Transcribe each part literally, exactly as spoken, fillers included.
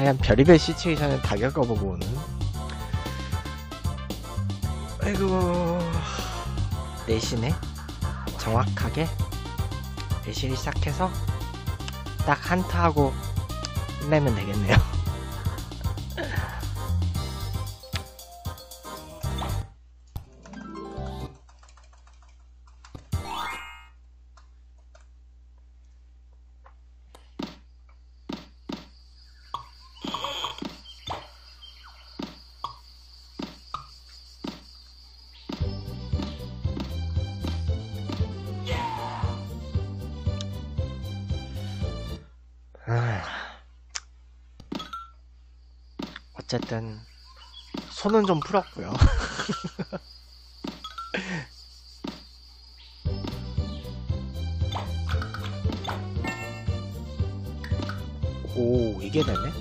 그냥 별의별 시츄에이션을 다 겪어보고 오는. 아이고, 내신에 정확하게 내신이 시작해서 딱 한타하고 끝내면 되겠네요. 어쨌든 손은 좀 풀었고요. 오, 이게 되네.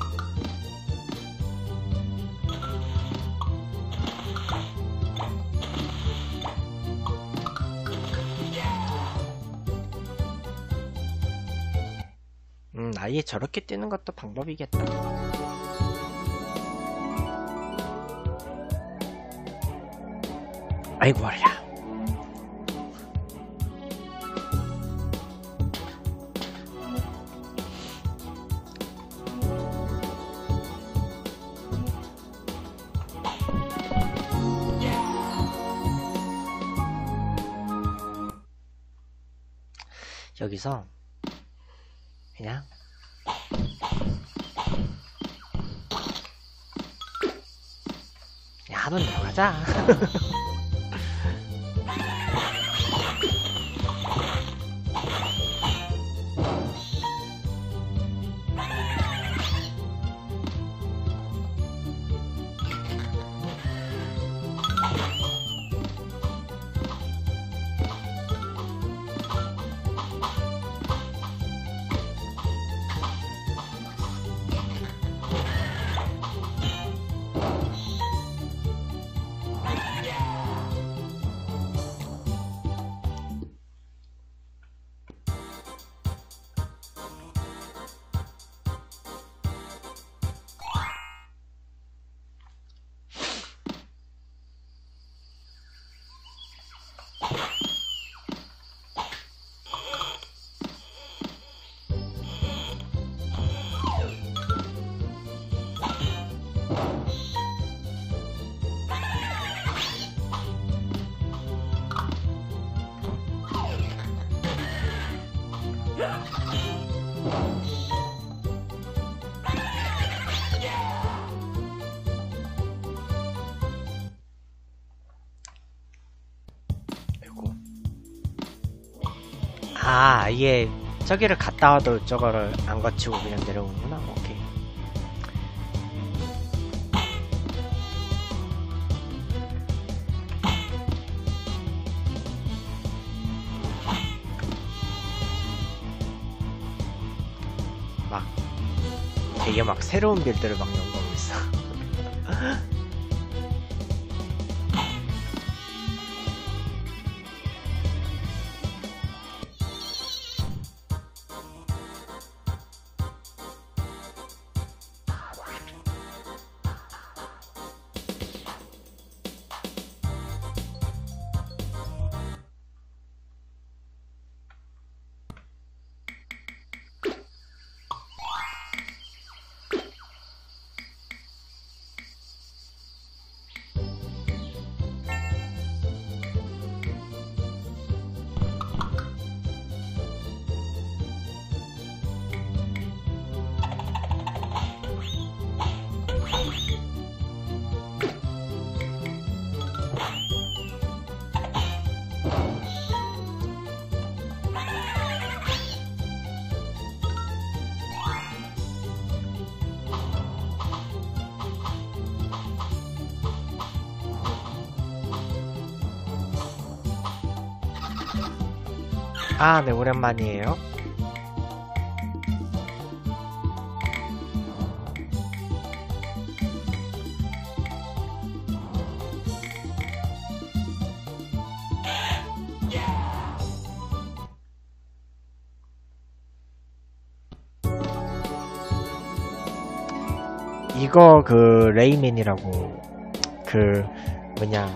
음, 아예 저렇게 뛰는 것도 방법이겠다. 아이고 말이야. 여기서 그냥 그냥 한번 내려가자. 아, 아예 저기를 갔다 와도 저거를 안 거치고 그냥 내려오는구나. 오케이. 막 되게 막 새로운 빌드를 막 연구하고 있어. 아, 네, 오랜만이에요. 이거 그 레이맨이라고 그 뭐냐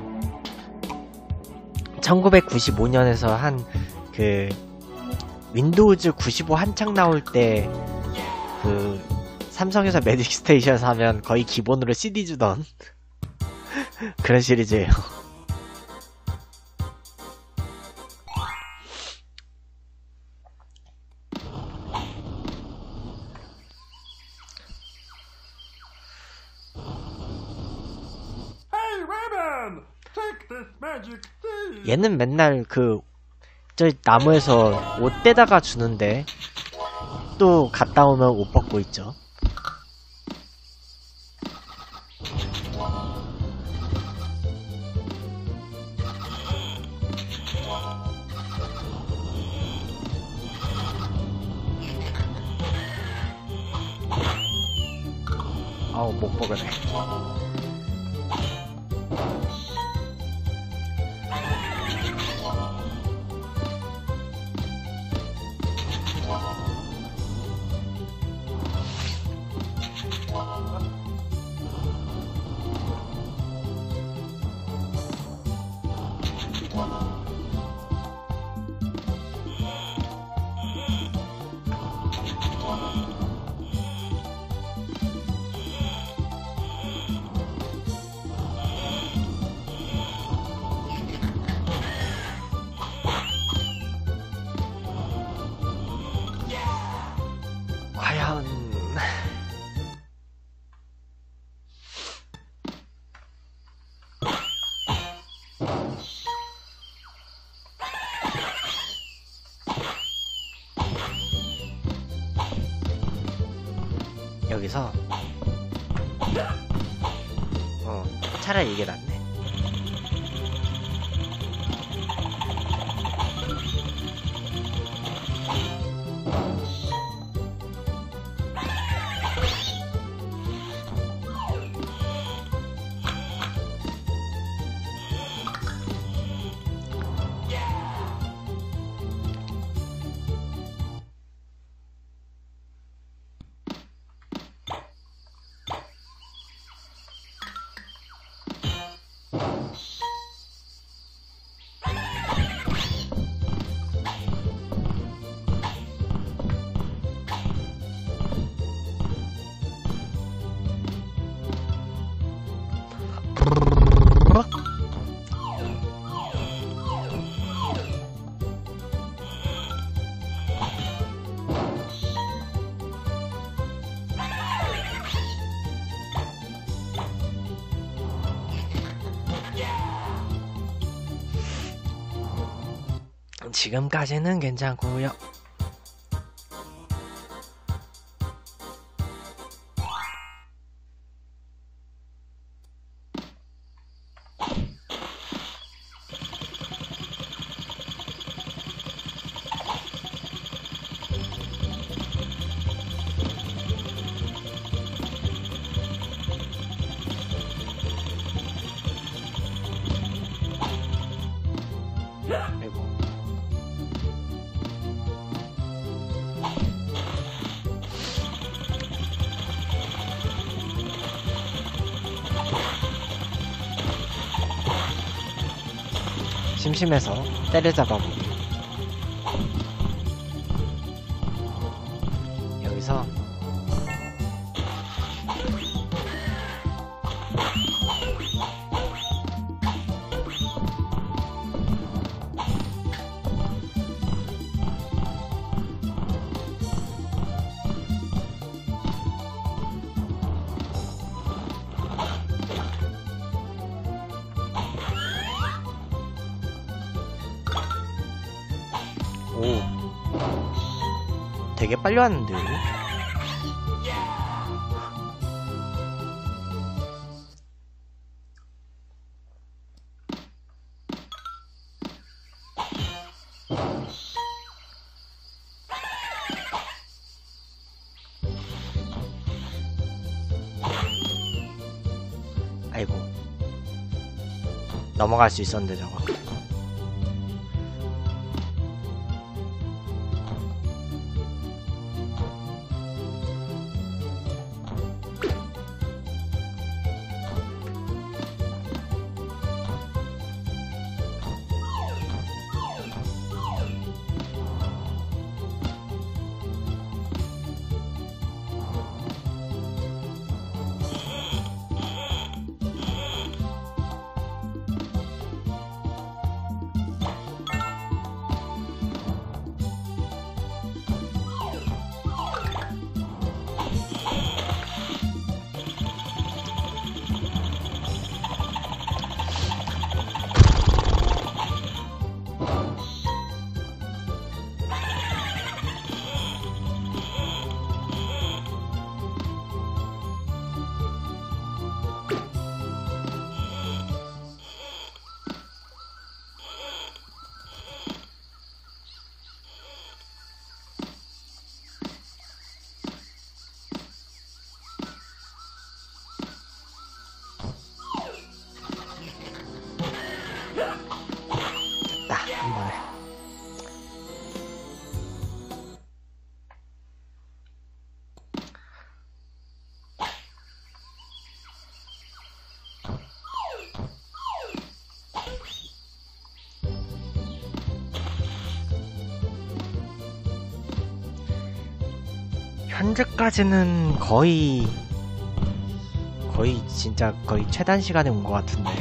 천구백구십오 년에서 한 그 윈도우즈 구십오 한창 나올 때 그 삼성에서 매직 스테이션 사면 거의 기본으로 씨디 주던 그런 시리즈예요. 얘는 맨날 그 저 나무에서 옷 떼다가 주는데 또 갔다 오면 옷 벗고 있죠. 아우 못 먹으네. 과연 여기서 어 차라리 이게 낫네. 지금까지는 괜찮고요. 아이고. 심심해서 때려잡아보기. 여기서 오, 되게 빨리 왔는데. 아이고, 넘어갈 수 있었는데 저거. 현재까지는 거의 거의 진짜 거의 최단 시간에 온 것 같은데.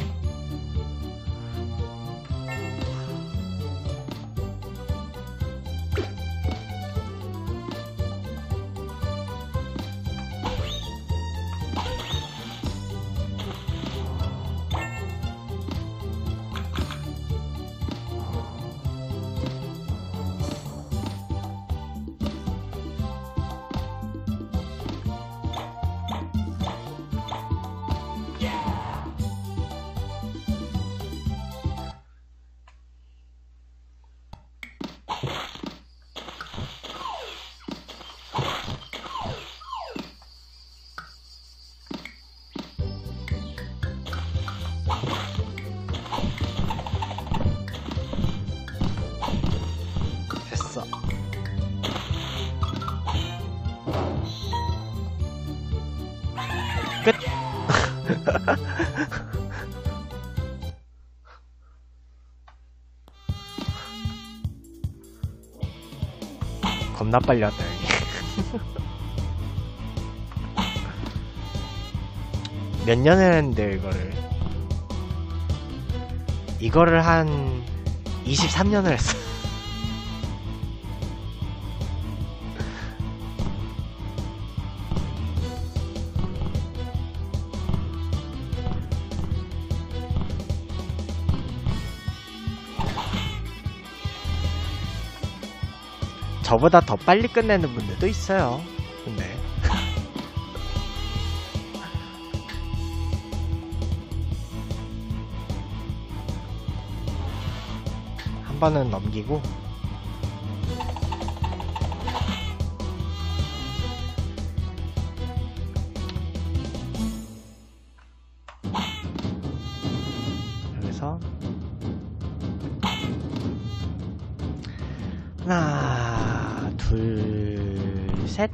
됐어. 끝. 겁나 빨리 왔다 여기. 몇 년을 했는데 이거를 이거를 한 이십삼 년을 했어. 저보다 더 빨리 끝내는 분들도 있어요. 근데 한 번은 넘기고 여기서 하나, 둘, 셋.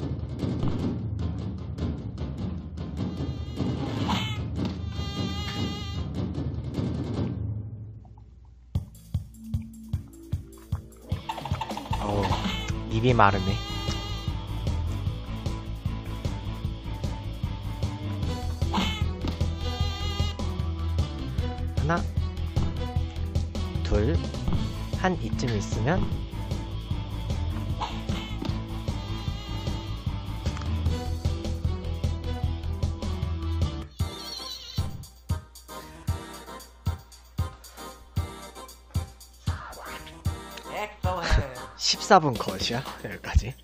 어우, 입이 마르네. 하나, 둘, 한 이쯤 있으면 십사 분 컷이야? 여기까지.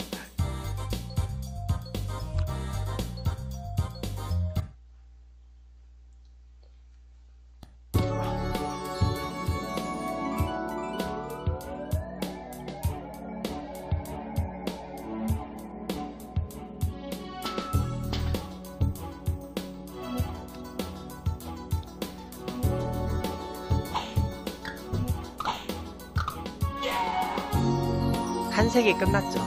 한 세계 끝났죠.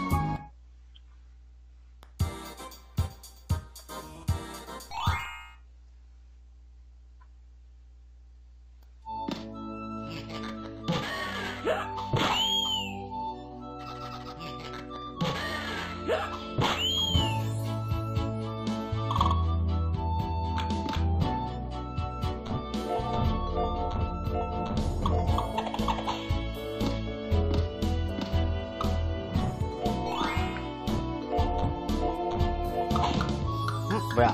뭐야?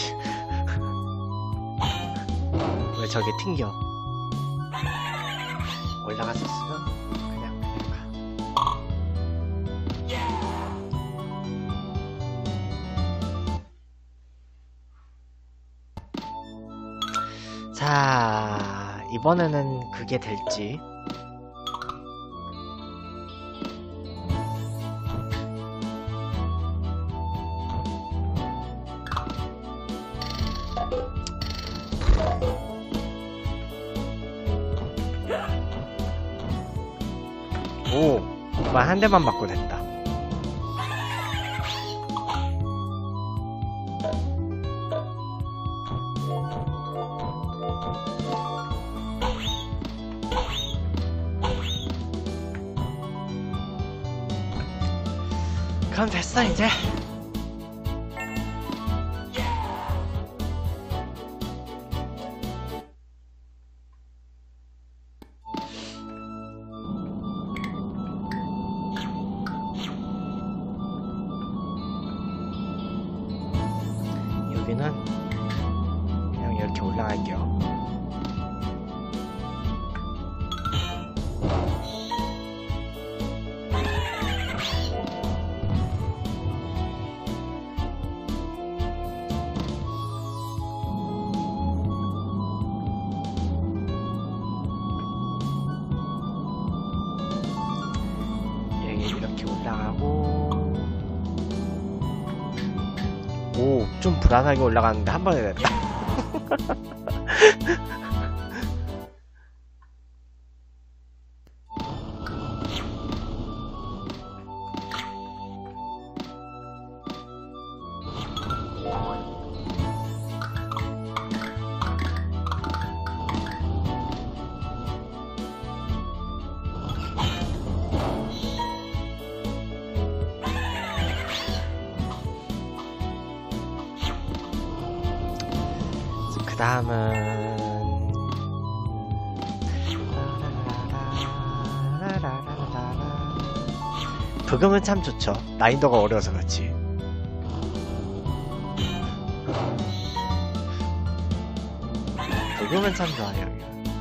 왜 저게 튕겨? 올라갔었으면 그냥 그냥 가. 자, 이번에는 그게 될지. 오, 만 한 대만 맞고 됐다. 그럼 됐어 이제. 여기는 그냥 이렇게 올라갈게요. 이렇게 올라가고, 오, 좀 불안하게 올라가는데 한 번에 됐다. 그 다음은 부금은 참 좋죠. 난이도가 어려워서 그렇지. 부금은 참 좋아요.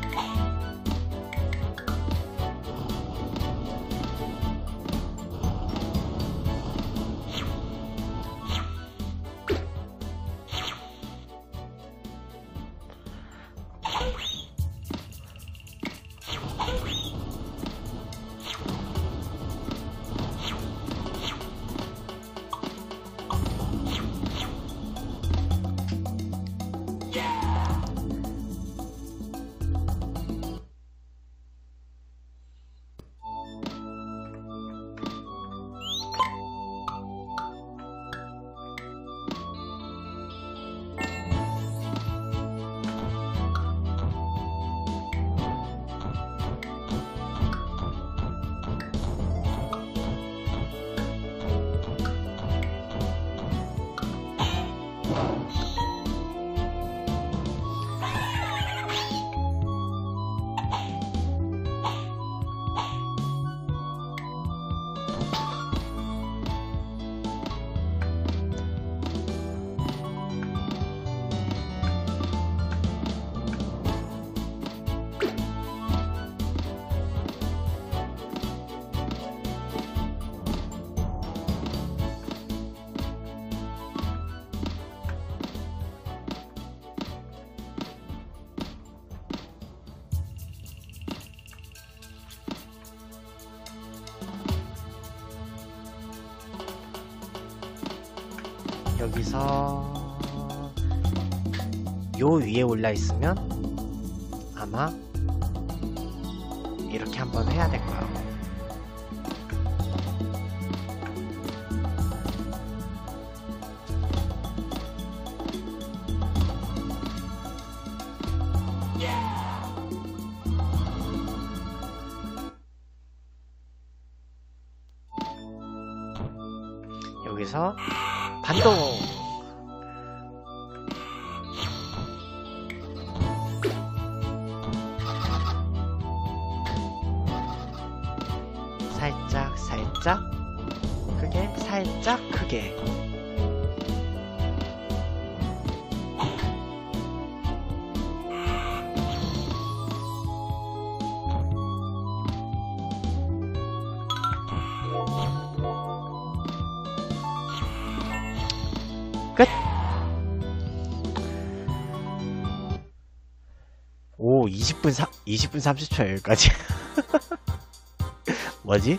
여기서 요 위에 올라 있으면 아마 이렇게 한번 해야 될 거야. 여기서 반동! 살짝 살짝 크게 살짝 크게. 끝! 오, 이십 분 사, 이십 분 삼십 초 여기까지. 뭐지?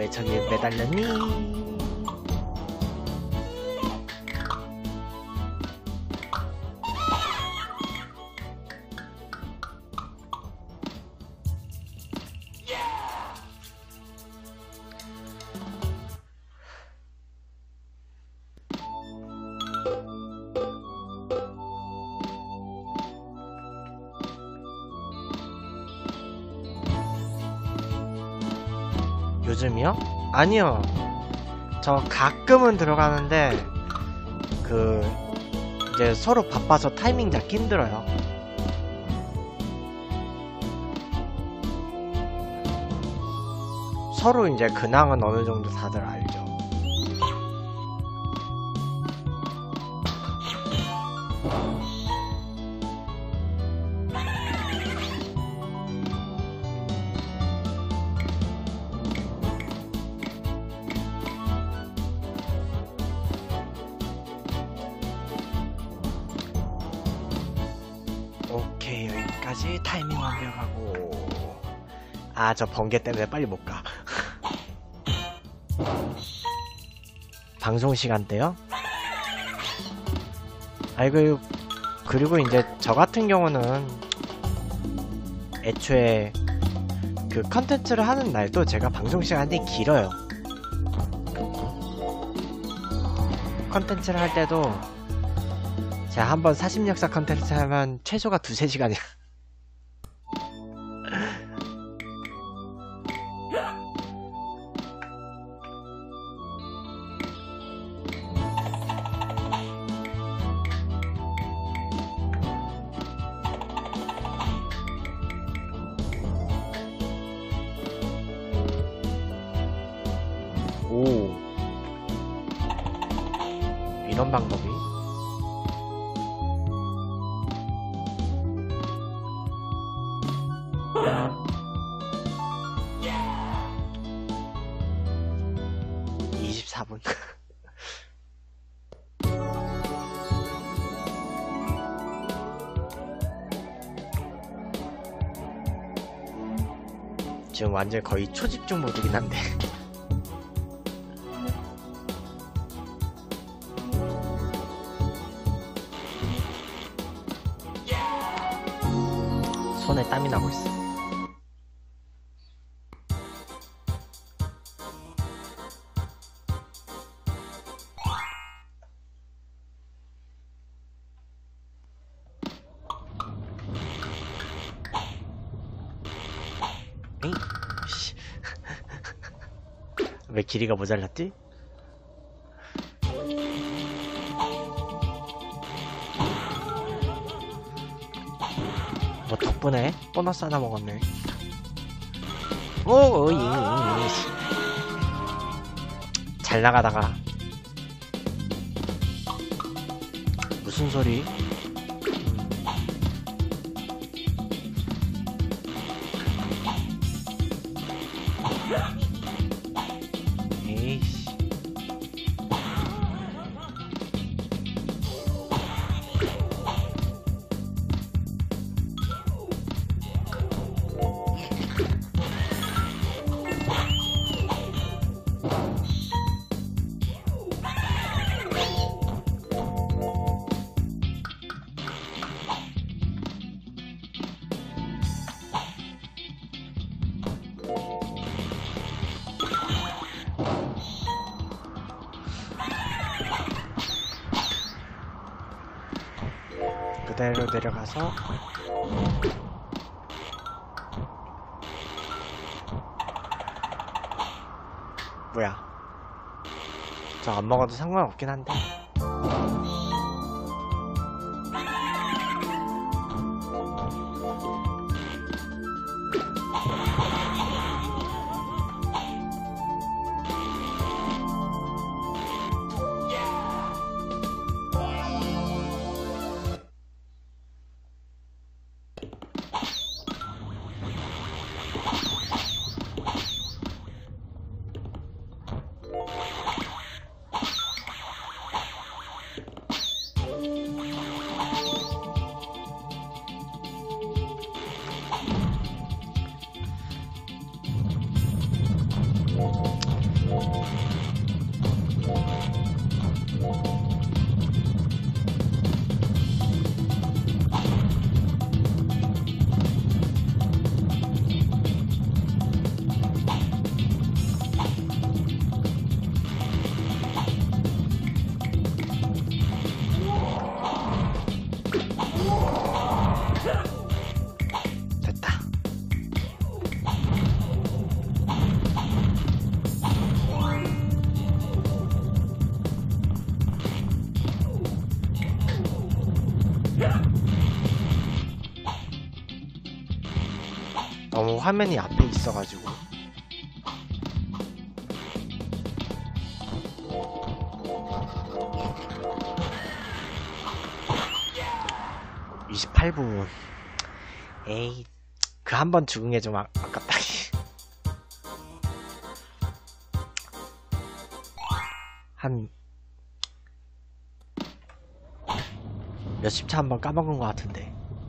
왜 저기 매달렸니? 요즘이요? 아니요. 저 가끔은 들어가는데 그 이제 서로 바빠서 타이밍 잡기 힘들어요. 서로 이제 근황은 어느 정도 다들 알죠. 오케이, 여기까지 타이밍 완벽하고. 아, 저 번개 때문에 빨리 못 가. 방송 시간대요? 아이고, 그리고 이제 저 같은 경우는 애초에 그 컨텐츠를 하는 날도 제가 방송 시간이 길어요. 컨텐츠를 할 때도 제가 한번 사십 역사 컨텐츠 하면 최소가 두세 시간이야. 오, 이런 방법이. 이십사 분. 지금 완전 거의 초집중 모드긴 한데. 손에 땀이 나고 있어. 에이? 씨. 왜 길이가 모자랐지? 뭐 덕분에 보너스 하나 먹었네. 오, 이, 이, 잘 나가다가 무슨 소리? 에이씨. 그대로 내려가서 뭐야, 저 안 먹어도 상관없긴 한데. 너무 화면이 앞에 있어가지고. 이십팔 분. 에이, 그 한 번 죽은 게 좀 아, 아깝다. 한 몇십 차 한 번 까먹은 것 같은데.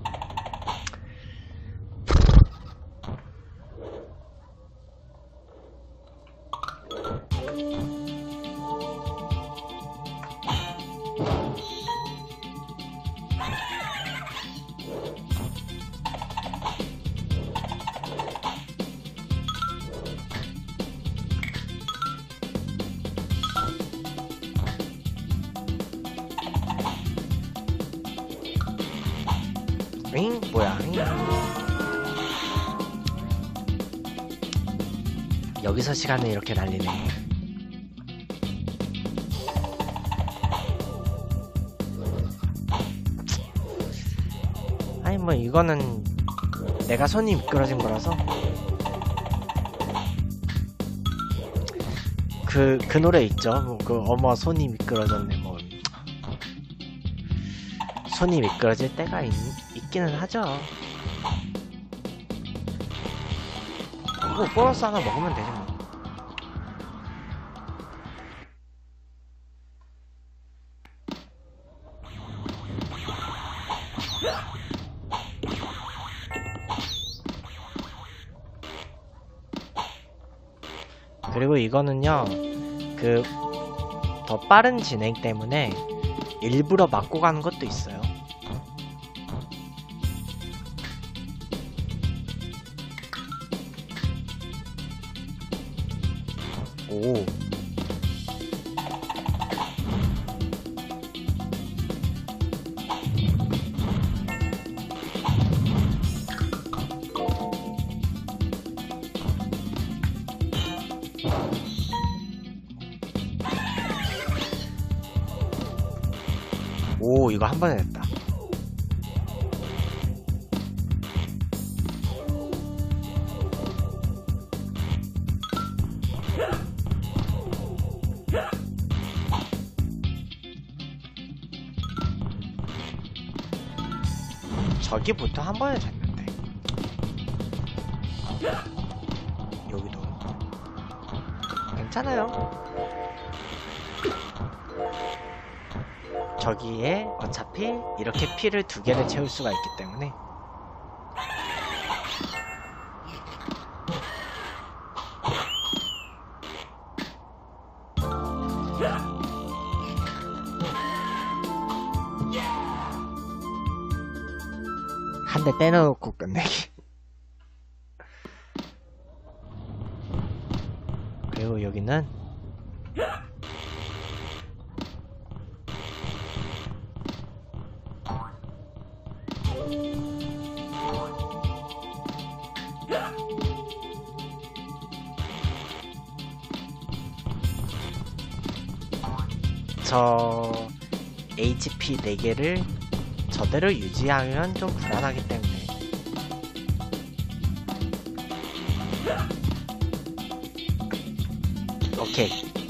잉? 뭐야? 잉? 여기서 시간을 이렇게 날리네. 아니 뭐 이거는 내가 손이 미끄러진 거라서. 그, 그 노래 있죠? 뭐 그 어머 손이 미끄러졌네 뭐. 손이 미끄러질 때가 있, 있기는 하죠. 뭐 보너스 하나 먹으면 되지 뭐. 그리고 이거는요, 그 더 빠른 진행 때문에 일부러 막고 가는 것도 있어요. 오. 오, 이거 한 번에 됐다. 저기 보통 한 번에 됐는데. 여기도 괜찮아요. 저기에 어차피 이렇게 피를 두 개를 채울 수가 있기 때문에. 한 대 때려놓고 끝내기. 그리고 여기는 저 에이치피 네 개를 저대로 유지하면 좀 불안하기 때문에. 오케이,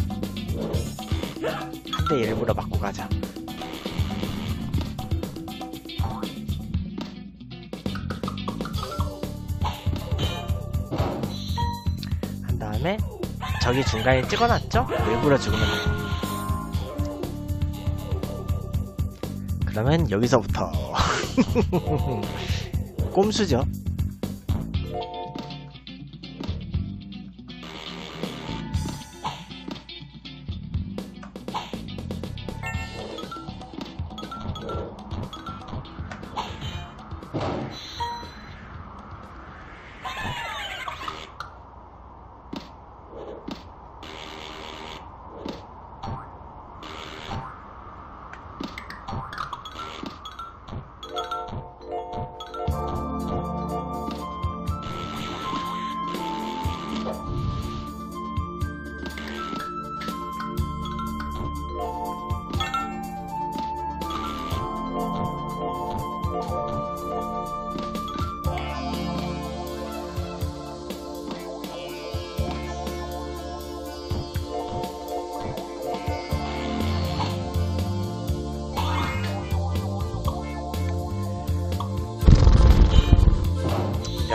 한 대 일부러 맞고 가자. 한 다음에 저기 중간에 찍어놨죠? 일부러 죽으면 돼요. 그러면 여기서부터 꼼수죠.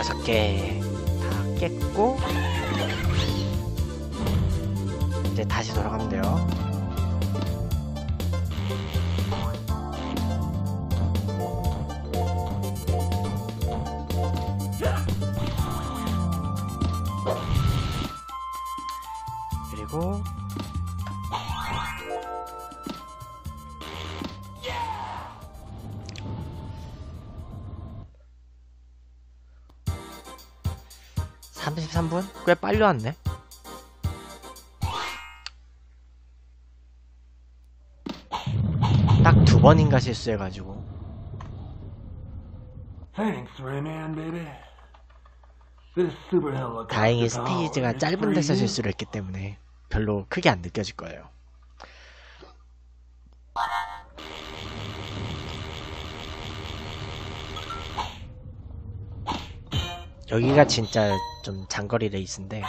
여섯 개 다 깼고 이제 다시 돌아가면 돼요. 그리고 삼십삼 분? 꽤 빨리 왔네. 딱 두 번인가 실수해가지고. 다행히 스테이지가 짧은 데서 실수를 했기 때문에 별로 크게 안 느껴질 거예요. 여기가 진짜 좀 장거리 레이스인데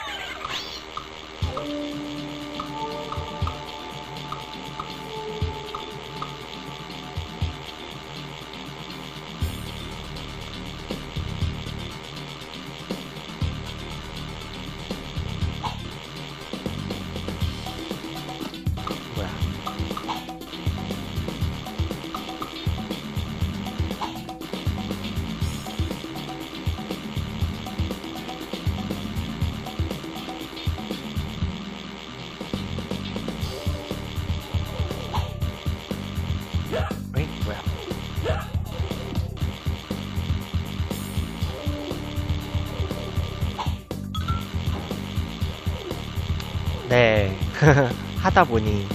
네 하다 보니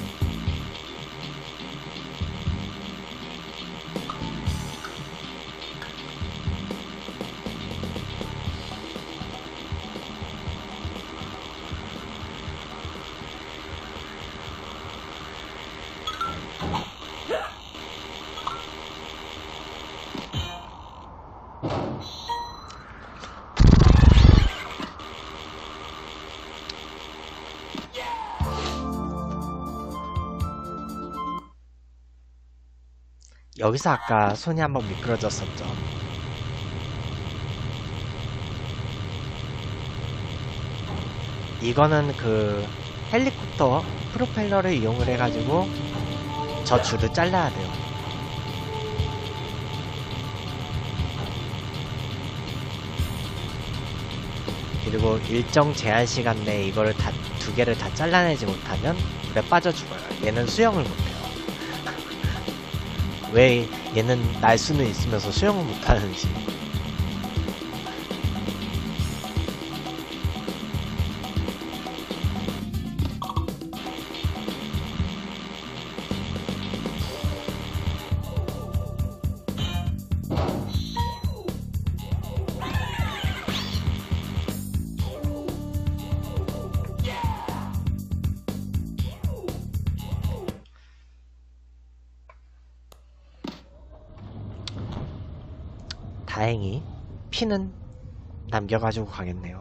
여기서 아까 손이 한번 미끄러졌었죠. 이거는 그 헬리콥터 프로펠러를 이용을 해가지고 저 줄을 잘라야 돼요. 그리고 일정 제한 시간 내에 이거를 다, 두 개를 다 잘라내지 못하면 물에 빠져 죽어요. 얘는 수영을 못해요. 왜 얘는 날 수는 있으면서 수영을 못하는지. 다행히 피는 남겨가지고 가겠네요.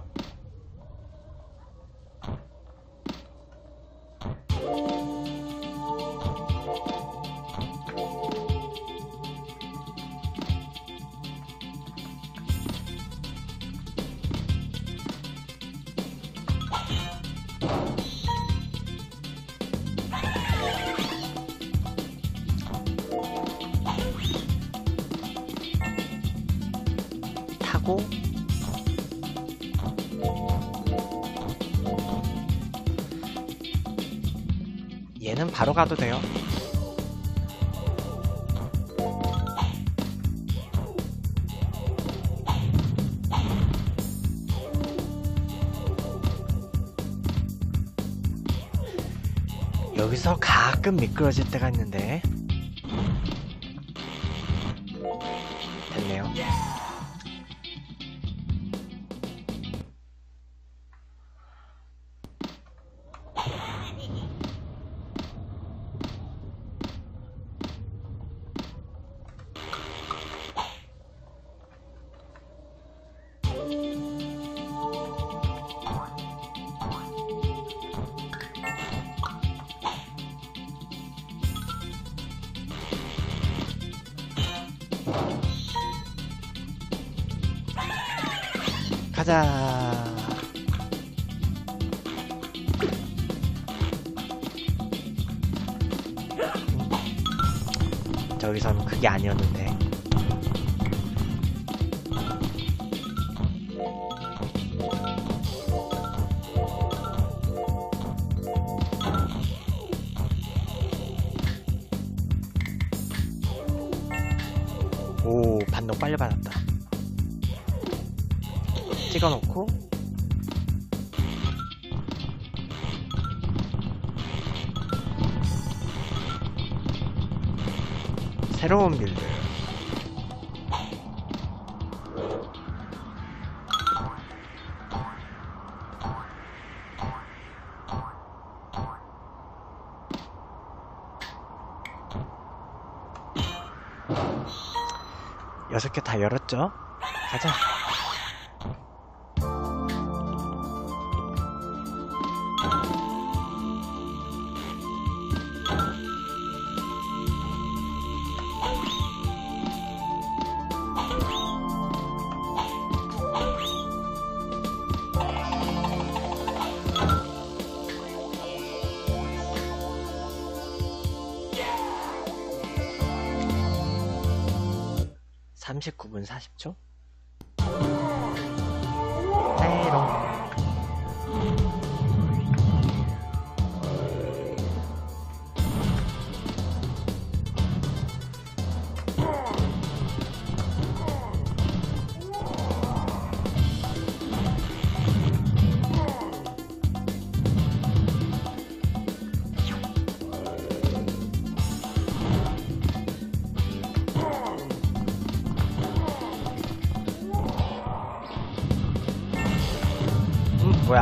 타고 얘는 바로 가도 돼요. 여기서 가끔 미끄러질 때가 있는데 됐네요. 가자. 저기선 그게 아니었는데. 오, 반동 빨리 받았다. 찍어놓고 새로운 빌드. 여섯 개 다 열었죠? 가자. 삼십구 분 사십 초? 에롱. 뭐야.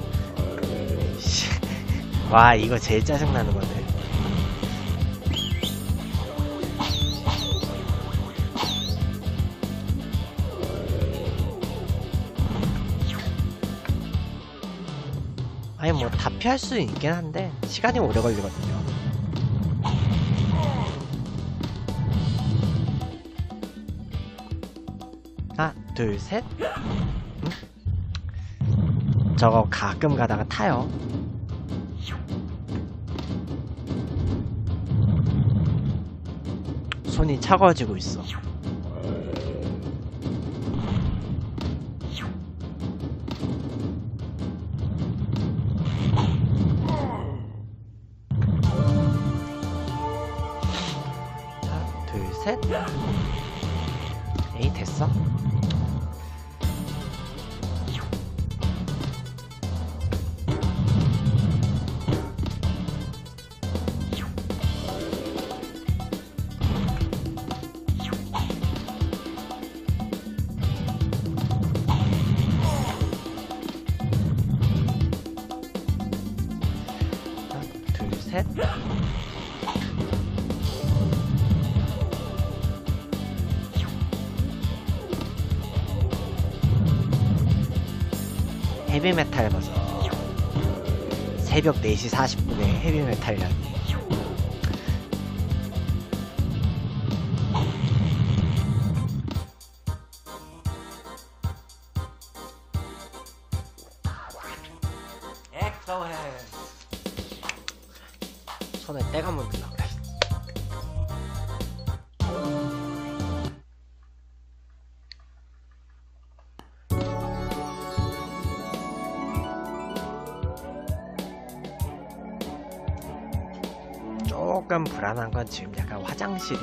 와, 이거 제일 짜증나는 거네. 아니 뭐 다 피할 수 있긴 한데 시간이 오래 걸리거든요. 하나 둘 셋. 응? 저거 가끔 가다가 타요. 손이 차가워지고 있어. 하나 둘 셋. 에이 됐어. 셋. 헤비메탈 버전. 새벽 네 시 사십 분에 헤비메탈이라니. 엑소해. 손에 때가 묻는다 그래. 조금 불안한 건 지금 약간 화장실이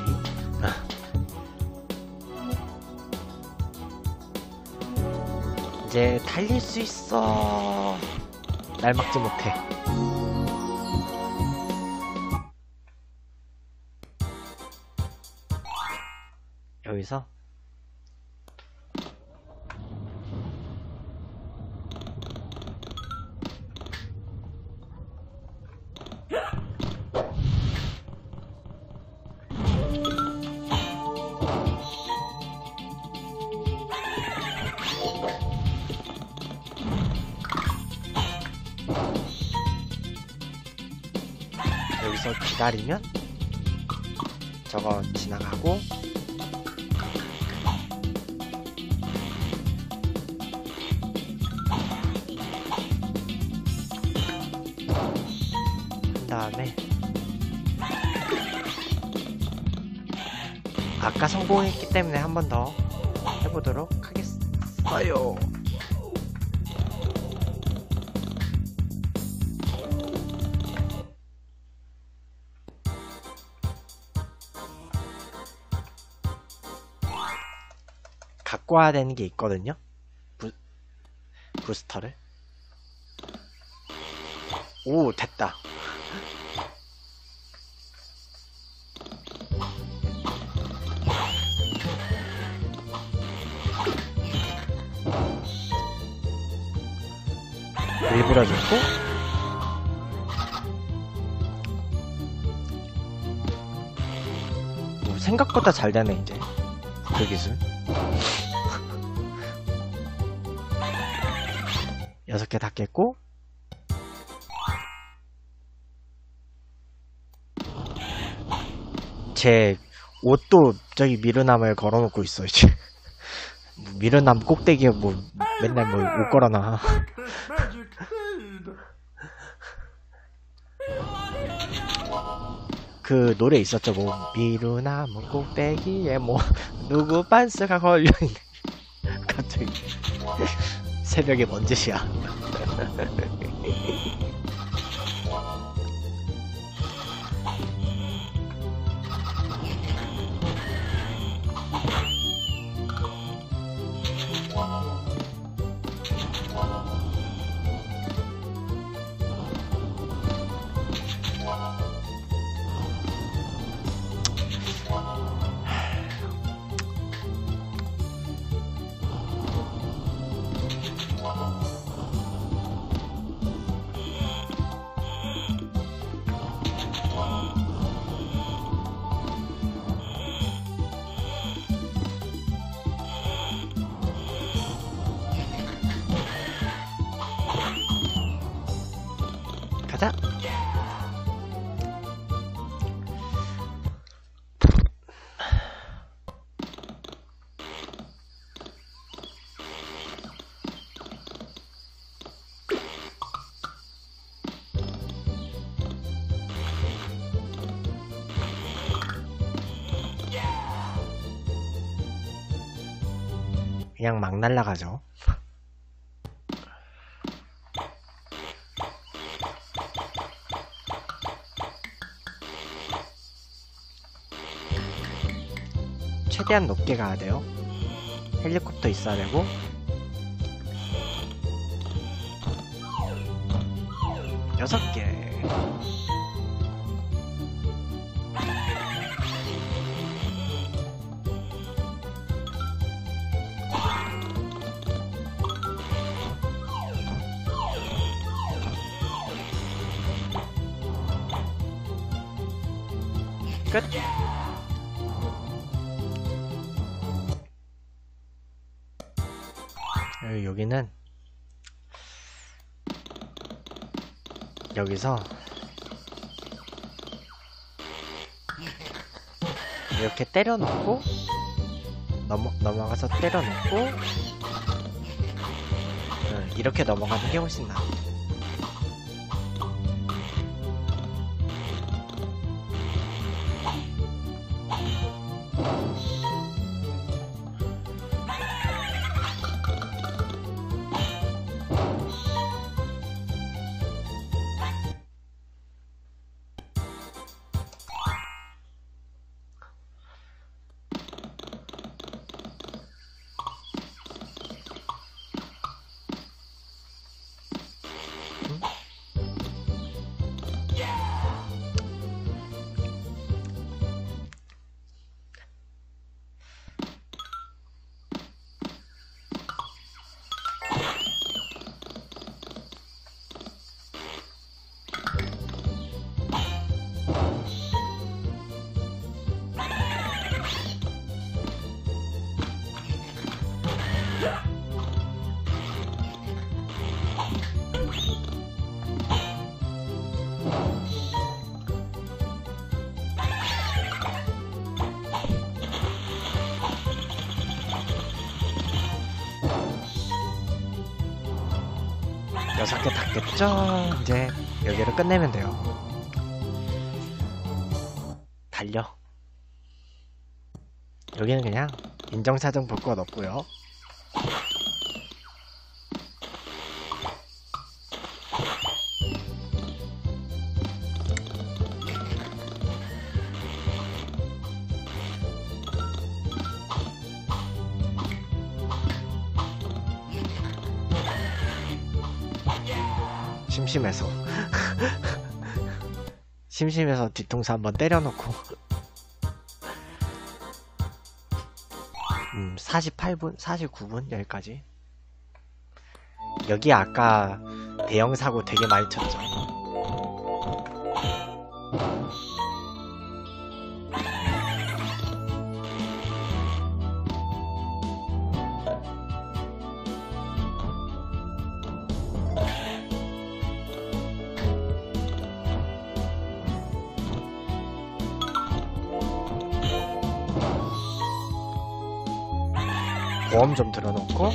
이제 달릴 수 있어. 날 막지 못해. 여기서 여기서 기다리면 저거 지나가고 아까 성공했기 때문에 한 번 더 해보도록 하겠어요. 갖고 와야 되는 게 있거든요. 부, 부스터를. 오, 됐다. 일부러 줬고, 오, 생각보다 잘 되네 이제 그 기술. 여섯 개 다 깼고, 제 옷도 저기 미르남을 걸어놓고 있어 이제. 미르남 꼭대기에 뭐 맨날 뭐 옷 걸어놔. 그 노래 있었죠, 뭐 미르나무 꼭대기에 뭐 누구 반스가 걸려있네. 갑자기 새벽에 뭔 짓이야. 가자. 그냥 막 날라가죠. 최대한 높게 가야 돼요. 헬리콥터 있어야 되고. 여섯 개. 끝. 여기는 여기서 이렇게 때려 놓고 넘어, 넘어가서 때려 놓고 응, 이렇게 넘어가는 게 훨씬 나아. 여섯 개 닿겠죠? 이제 여기를 끝내면 돼요. 달려. 여기는 그냥 인정사정 볼 것 없고요. 심심해서 심심해서 뒤통수 한번 때려놓고 음, 사십팔 분, 사십구 분 여기까지. 여기 아까 대형 사고 되게 많이 쳤죠. 보험 좀 들어놓고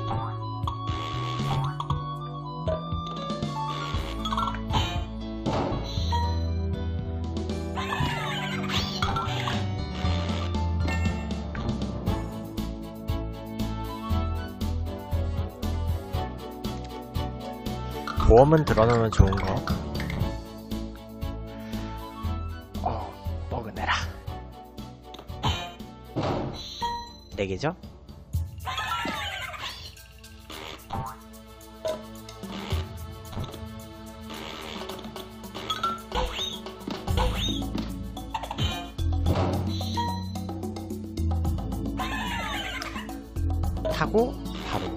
보험은 들어놓으면 좋은 거. 어, 뻐근해라. 네 개죠? 타고 바로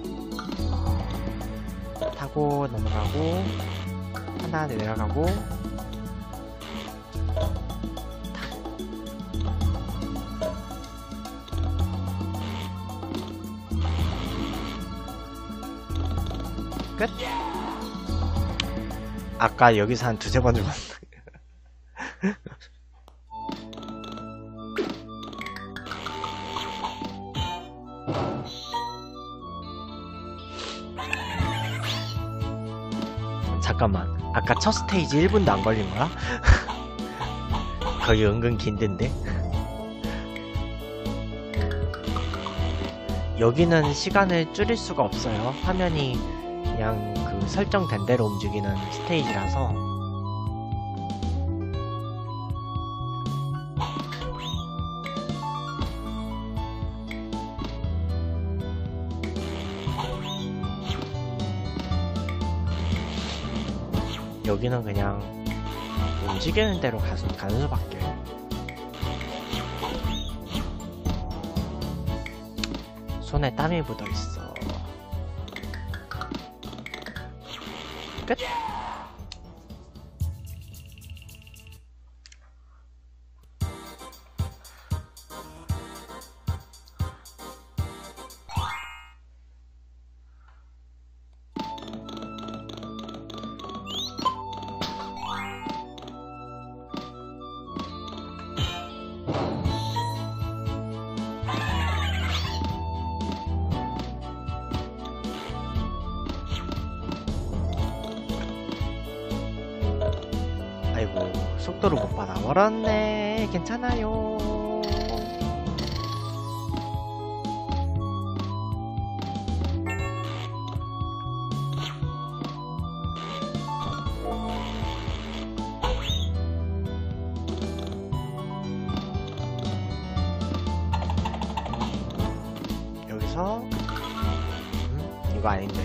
타고 넘어가고 하나 내려가고 타고 끝. 아까 여기서 한 두세 번 죽었네. 잠깐만, 아까 첫 스테이지 일 분도 안 걸린 거야? 거기 은근 긴데. 여기는 시간을 줄일 수가 없어요. 화면이 그냥 그 설정된 대로 움직이는 스테이지라서. 여기는 그냥 움직이는 대로 가수, 가는 수밖에. 손에 땀이 묻어있어. 끝! 아이고, 속도를 못 받아버렸네. 괜찮아요. 여기서 음, 이거 아닌데.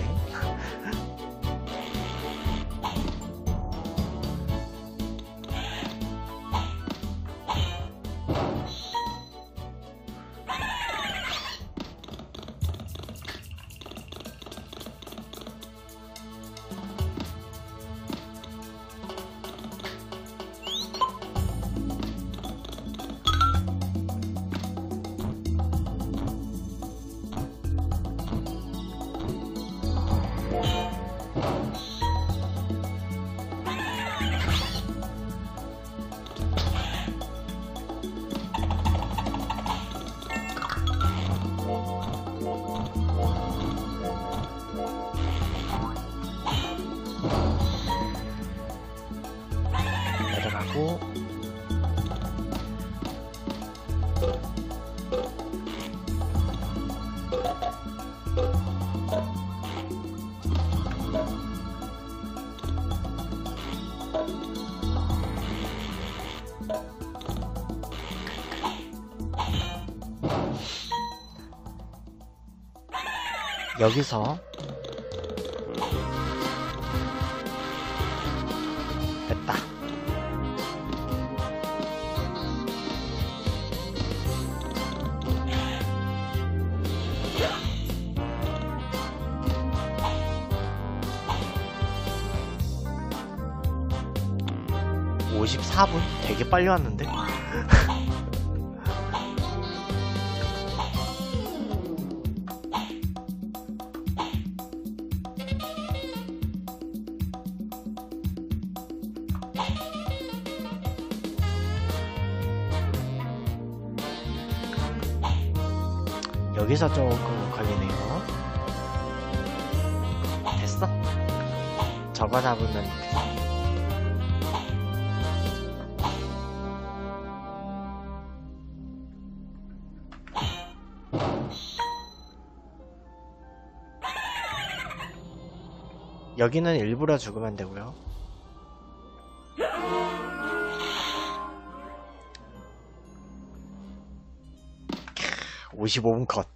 여기서 됐다. 오십사 분? 되게 빨리 왔는데? 여기서 조금 걸리네요. 됐어? 저거 잡으면 됐어. 여기는 일부러 죽으면 되고요. 오십오 분 컷.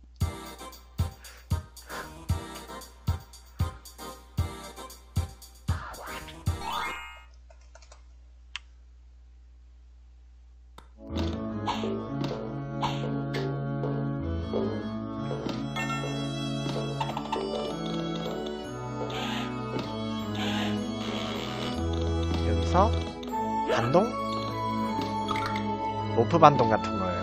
여기서 반동? 로프 반동 같은 거예요.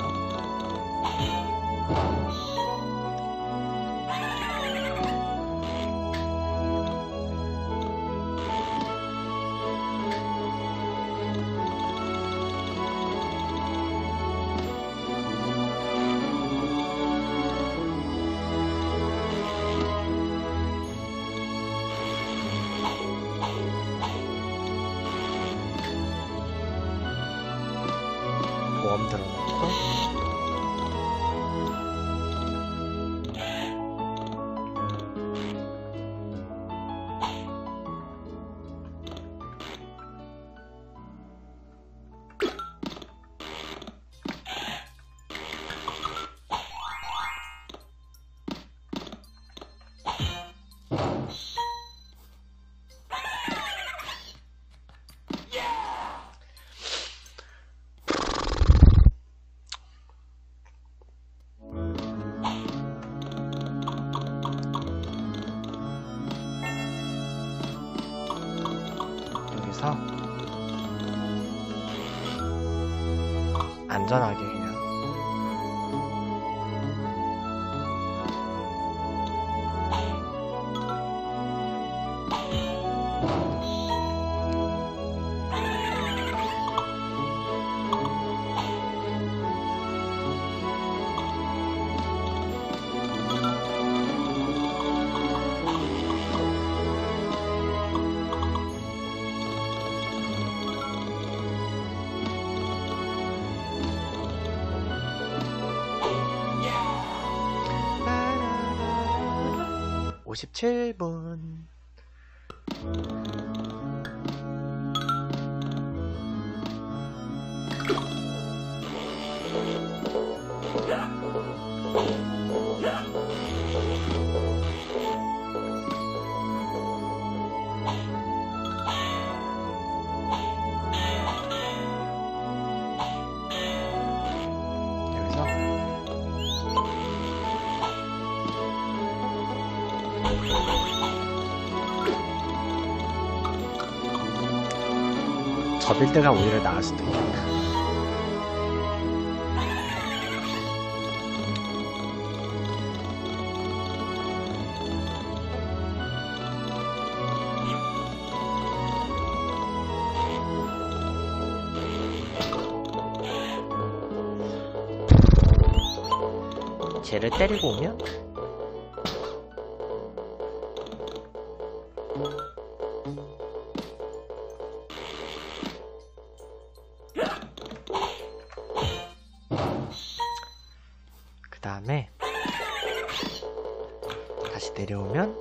보험 들어놓고 여기서 안전하게 그냥 오십칠 분. 저 빌드가 오히려 나을 수도 있겠다. 쟤를 때리고 오면 그 다음에 다시 내려 내려오면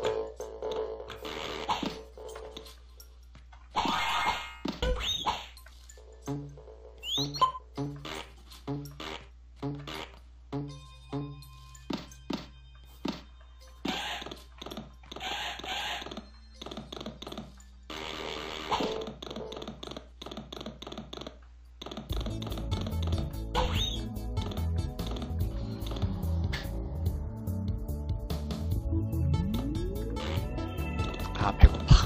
아 배고파.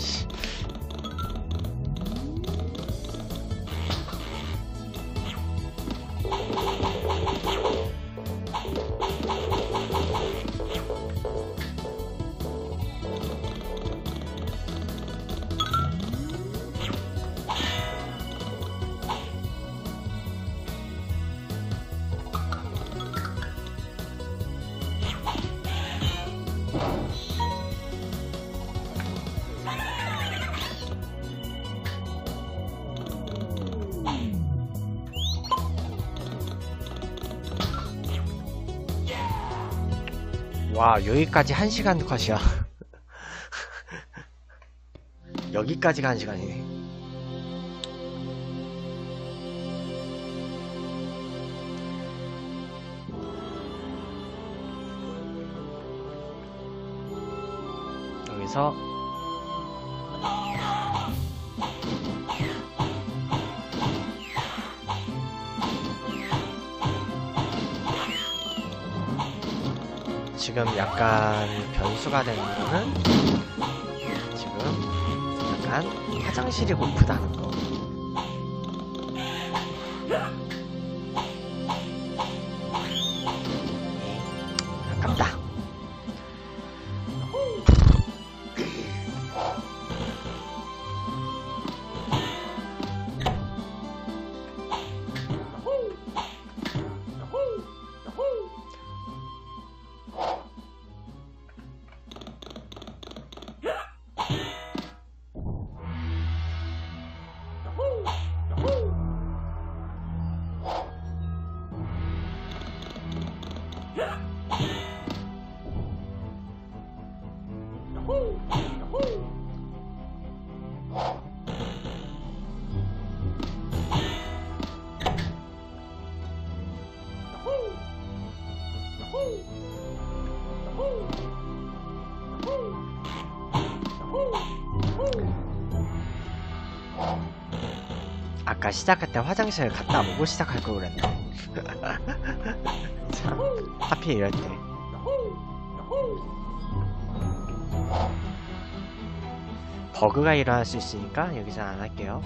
와, 여기까지 한 시간 컷이야. 여기까지가 한 시간이네. 여기서 지금 약간 변수가 되는 거는 지금 약간 화장실이 고프다는 거. 아깝다. 아까 시작할 때 화장실 갔다 오고 시작할 걸 그랬나? 참, 하필 이럴 때. 버그가 일어날 수 있으니까 여기서 안 할게요.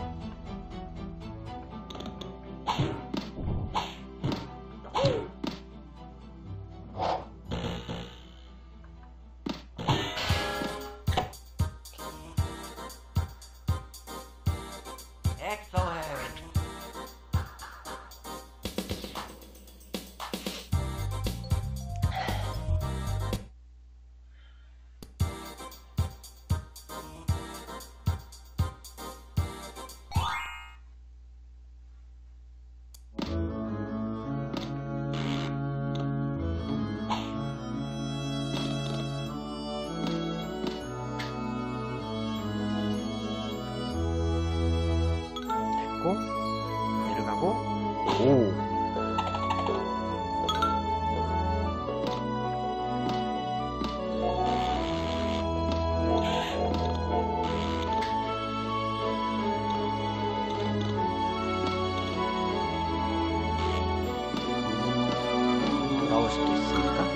내려가고 오 돌아올 수도 있으니까.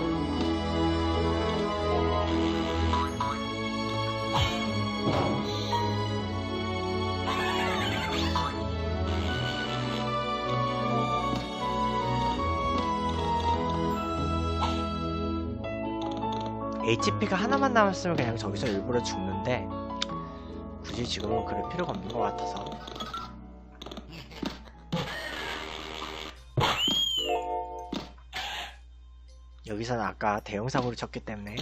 에이치피가 하나만 남았으면 그냥 저기서 일부러 죽는데 굳이 지금은 그럴 필요가 없는 것 같아서. 여기서는 아까 대형 사고를 쳤기 때문에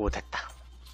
오, 됐다.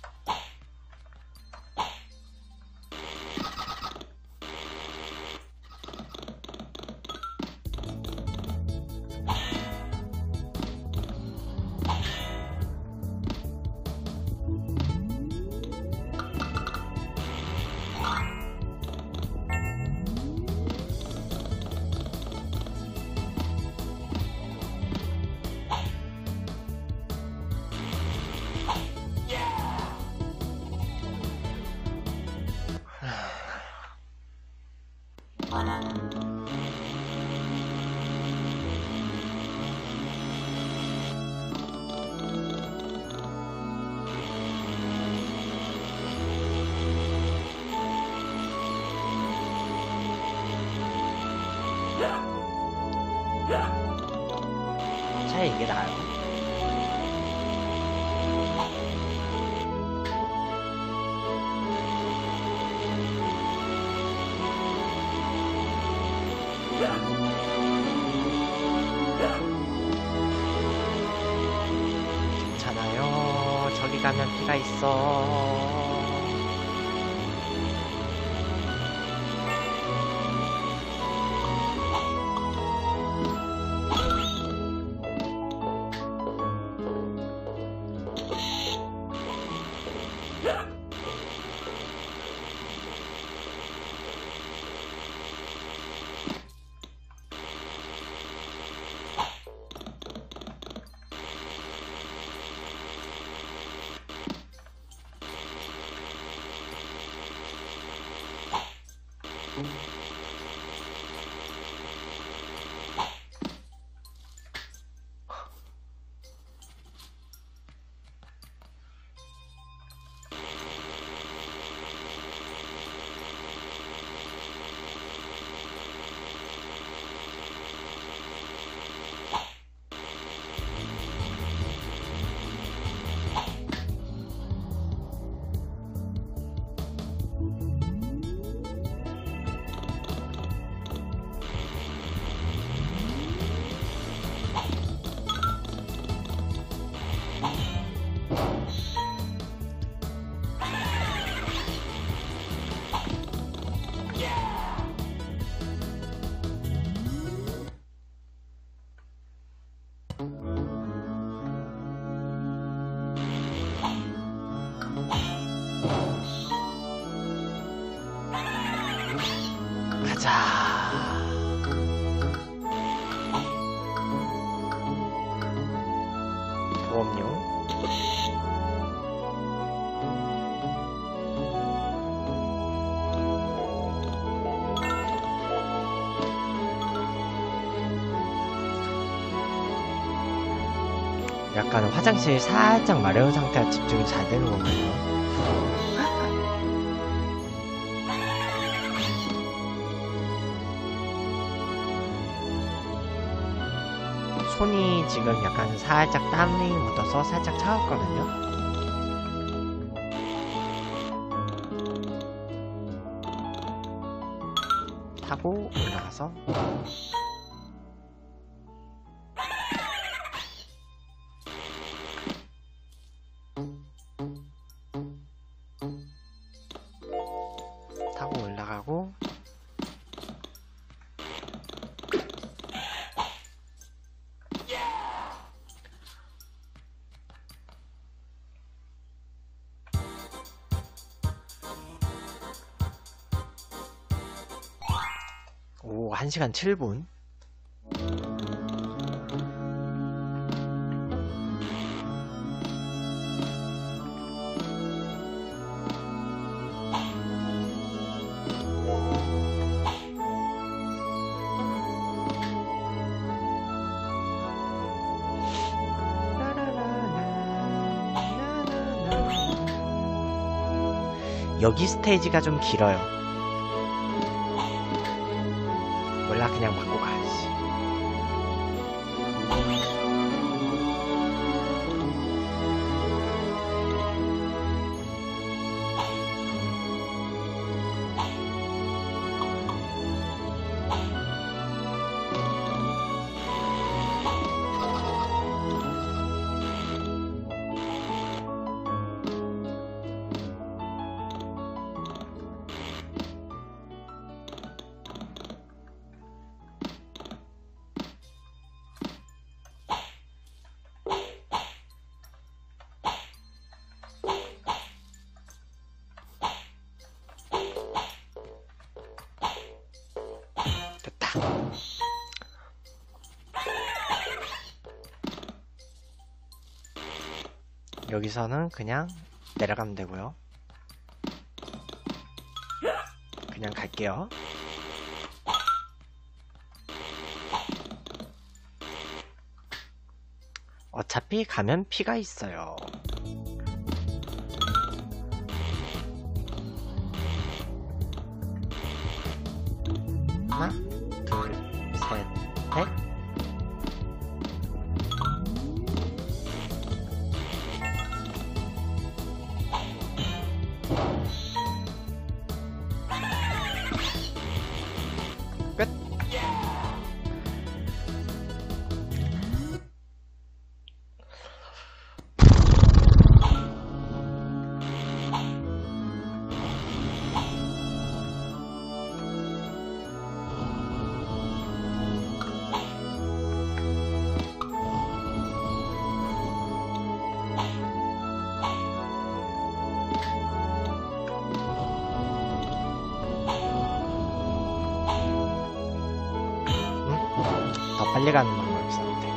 차라리 이게 나아요. 괜찮아요. 저기 가면 피가 있어. 가자. 보험료. 약간 화장실 살짝 마려운 상태라 집중이 잘 되는 건가요? 손이 지금 약간 살짝 땀이 묻어서 살짝 차갑거든요. 타고 올라가서 타고 올라가고 오, 한 시간 칠 분. 여기 스테이지가 좀 길어요. 몰라, 그냥 맞고 가야지. 여기서는 그냥 내려가면 되고요. 그냥 갈게요. 어차피 가면 피가 있어요. 하나, 둘, 셋, 넷. 끝. 더 빨리 가는 방법이 있었는데.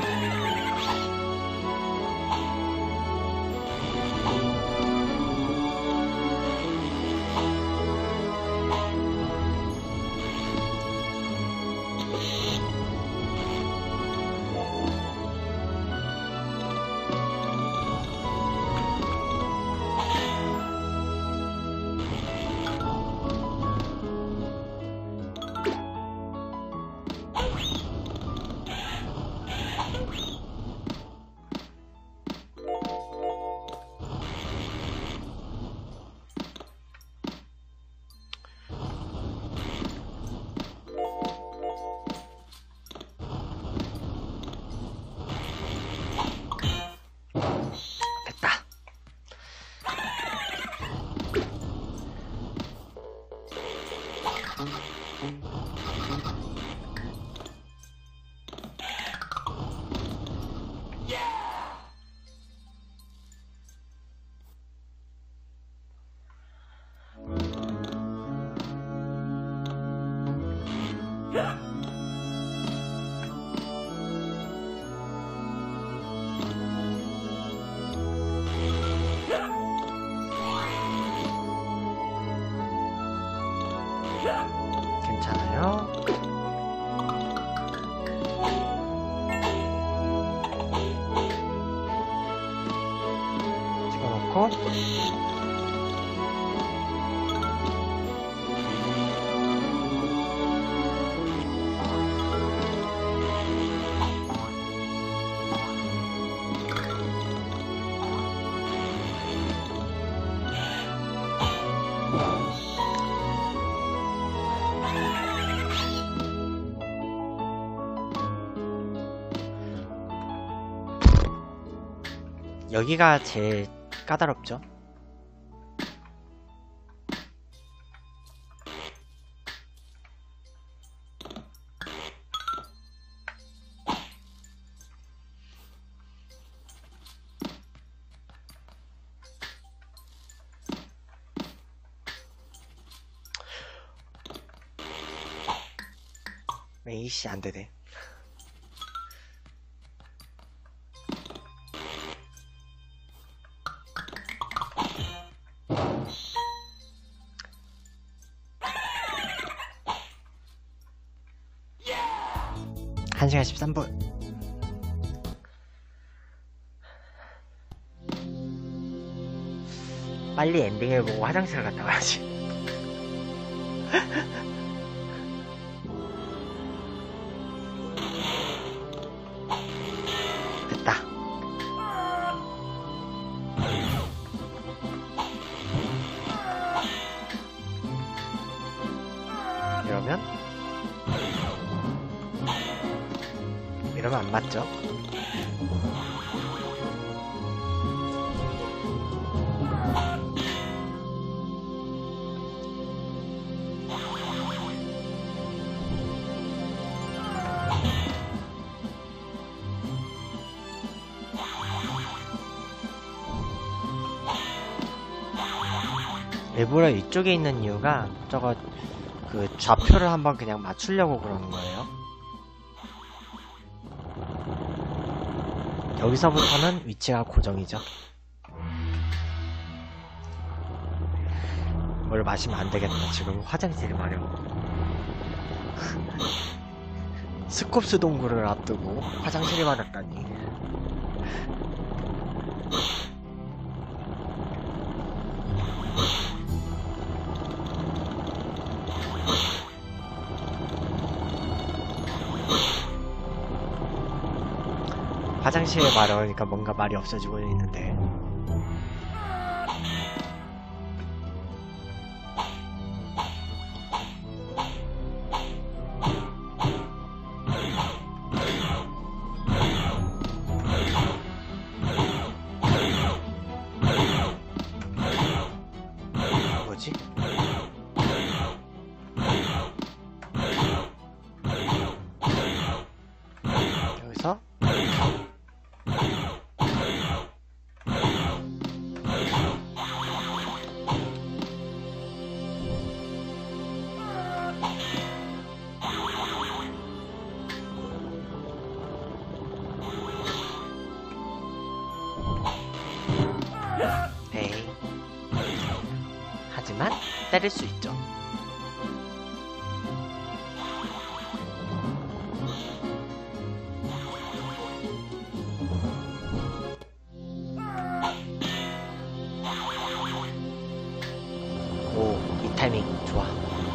괜찮아요. 찍어놓고 여기가 제일 까다롭죠. 에이씨 안되네. 한 시간 십삼 분. 빨리 엔딩을 보고 화장실을 갔다 와야지. 됐다. 이러면 이러면 안 맞죠? 일부러 이쪽에 있는 이유가 저거 그 좌표를 한번 그냥 맞추려고 그러는 거예요. 여기서부터는 위치가 고정이죠. 뭘 마시면 안 되겠다. 지금 화장실이 마려워. 스콥스 동굴을 앞두고 화장실이 마렵다니. 화장실에 마려우니까 뭔가 말이 없어지고 있는데. 뭐지? 여기서 에이. 하지만 때릴 수 있죠. 오, 이 타이밍 좋아.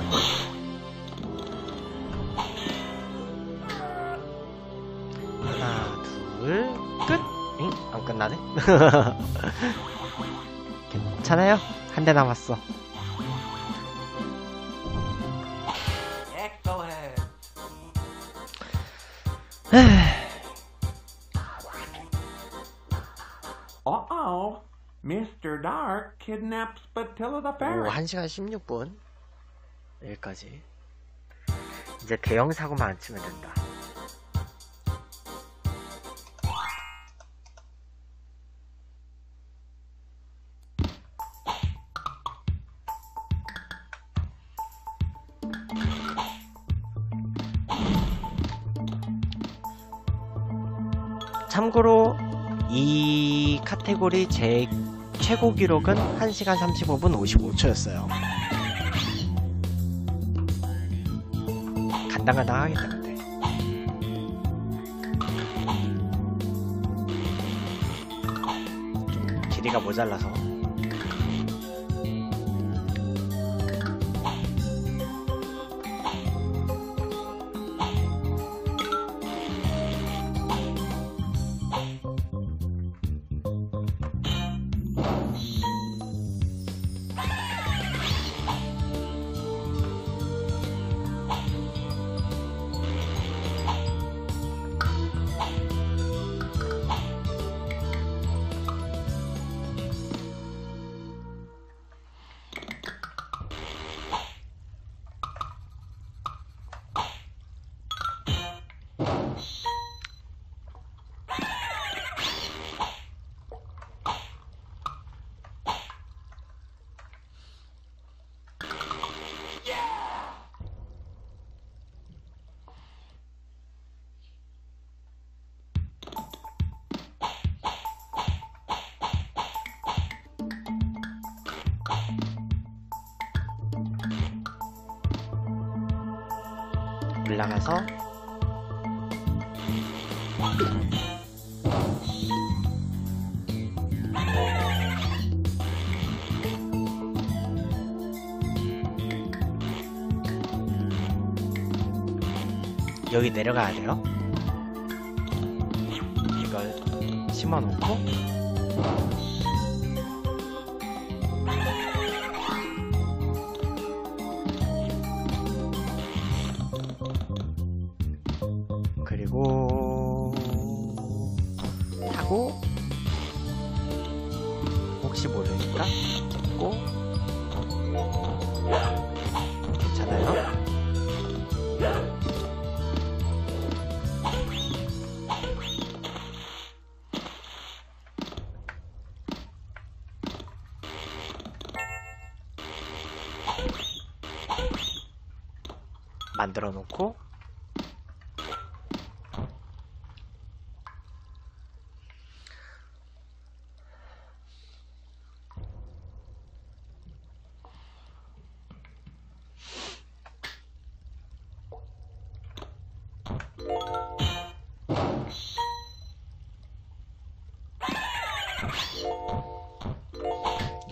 하나, 둘, 끝! 응? 안 끝나네? 괜찮아요? 한 대 남았어. Uh-oh. 미스터 Dark kidnaps Spatilla the 오, ferret. 한 시간 십육 분. 여기까지. 이제 대형 사고만 안 치면 된다. 참고로 이 카테고리 제 최고 기록은 한 시간 삼십오 분 오십오 초였어요. 간당간당하겠다 근데. 좀 길이가 모자라서. 올라가서 여기 내려가야 돼요. 이걸 심어놓고 그리고 타고 혹시 모르니까 잡고 괜찮아요? 만들어 놓고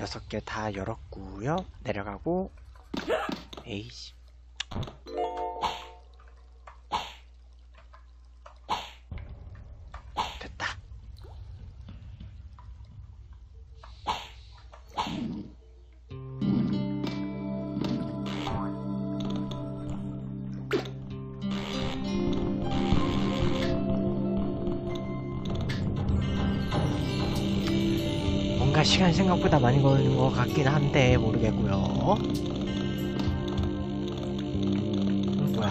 여섯 개 다 열었고요. 내려가고 에이씨 됐다. 뭔가 시간 생각보다 많이 걸리는 것 같긴 한데 모르겠고요. 음, 뭐야?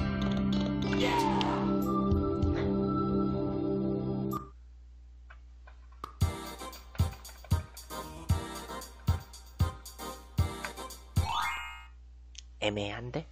애매한데?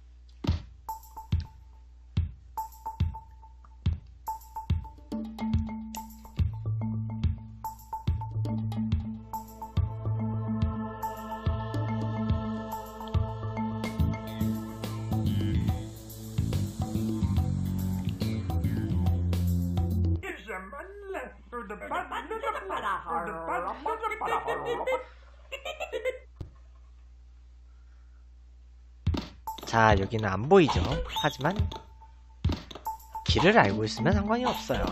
자, 여기는 안 보이죠? 하지만 길을 알고 있으면 상관이 없어요.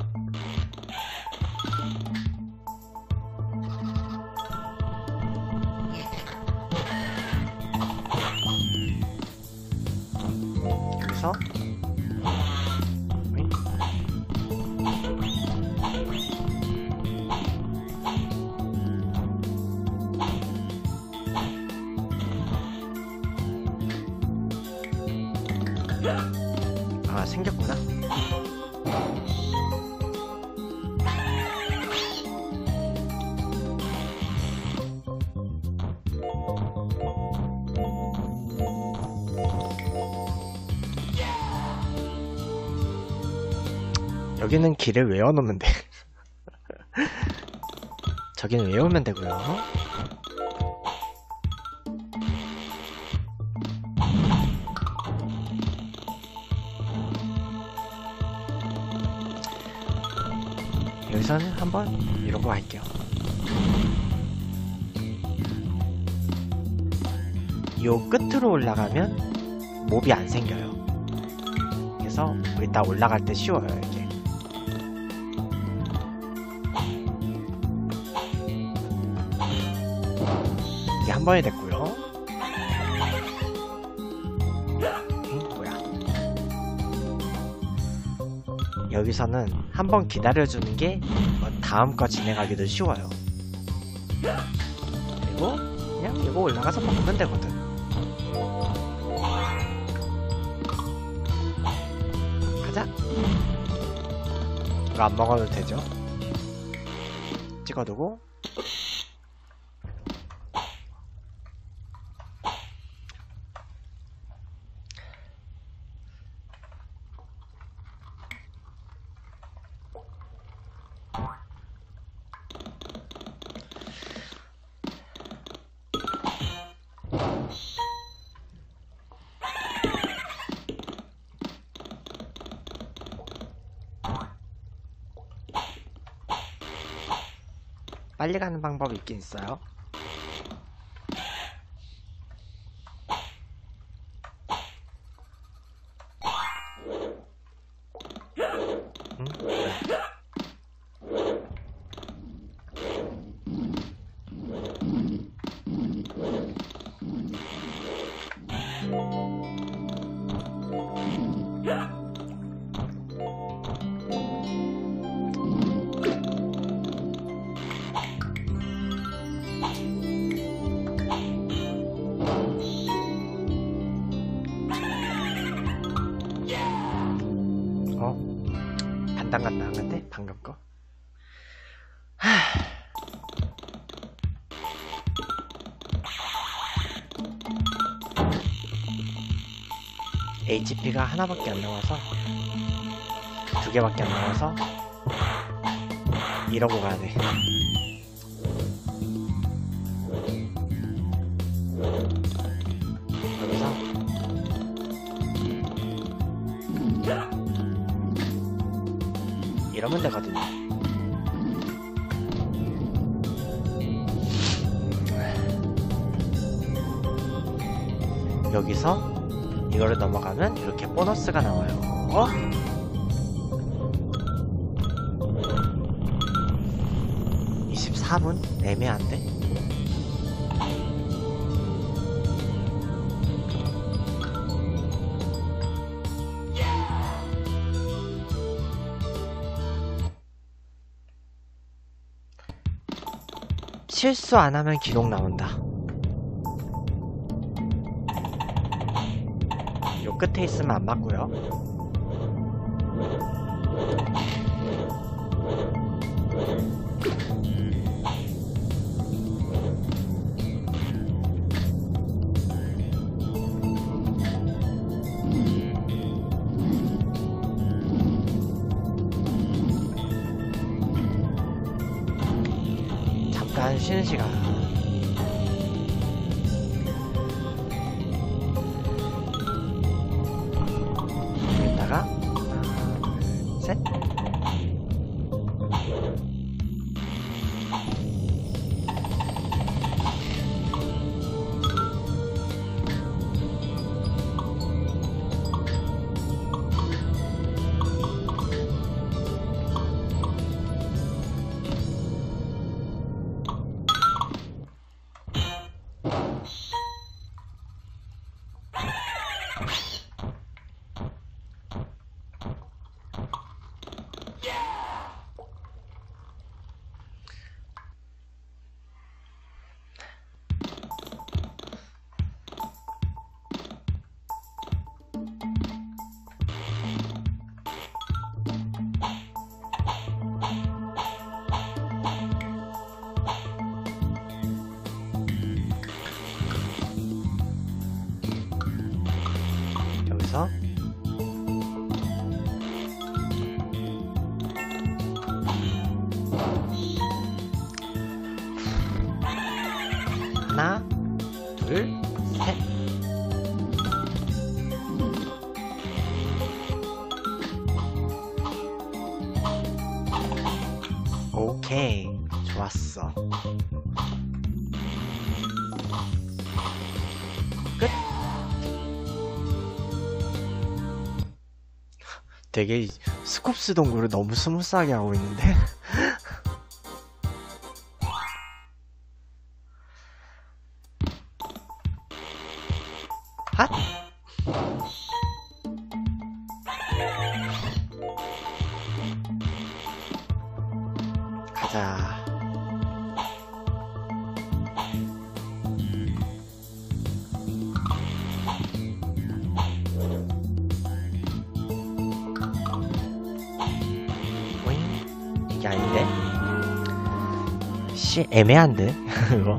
여기서 아, 생겼구나. 여기는 길을 외워놓으면 돼. 저기는 외우면 되고요. 여기서는 한번 이러고 갈게요. 요 끝으로 올라가면 몹이 안 생겨요. 그래서 일단 올라갈 때 쉬워요, 이게. 이게 한 번이 됐고요. 응? 뭐야? 여기서는 한번 기다려주는 게 다음 거 진행하기도 쉬워요. 그리고 그냥 이거 올라가서 먹으면 되거든. 가자. 이거 안 먹어도 되죠? 찍어두고 빨리 가는 방법이 있긴 있어요. 응? 어? 간당간당한데? 방금 거? 하... 에이치피가 하나밖에 안 나와서 두 개밖에 안 나와서 이러고 가야 돼. 여기서 이러면 되거든요. 여기서 이거를 넘어가면 이렇게 보너스가 나와요. 어? 이십사 분? 애매한데? 실수 안 하면 기록 나온다. 요 끝에 있으면 안 맞고요. 잠깐 쉬는 시간. 여기다가 하나, 둘, 셋. 여기서 하나, 둘, 셋. 오케이, 좋았어. 끝. 되게 스콥스 동굴을 너무 스무스하게 하고 있는데? 핫! 가자. 오잉? 이게 아닌데? 씨, 애매한데? 이거?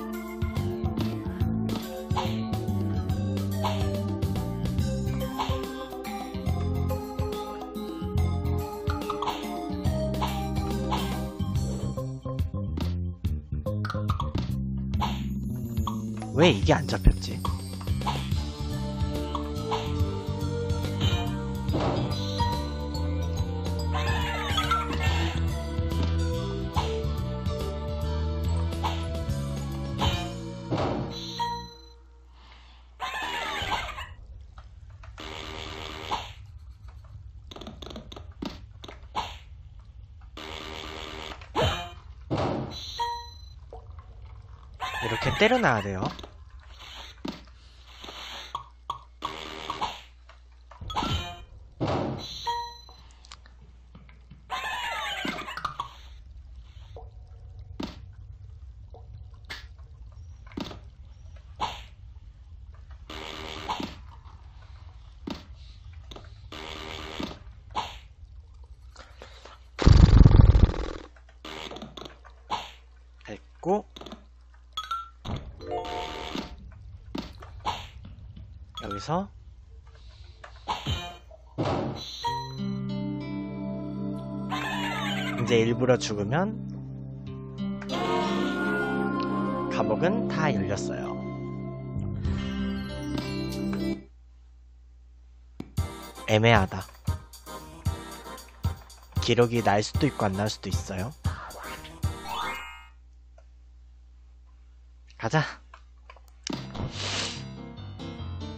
왜 이게 안 잡혔지? 이렇게 때려놔야 돼요. 됐고, 여기서 이제 일부러 죽으면 감옥은 다 열렸어요. 애매하다. 기록이 날 수도 있고 안 날 수도 있어요. 가자.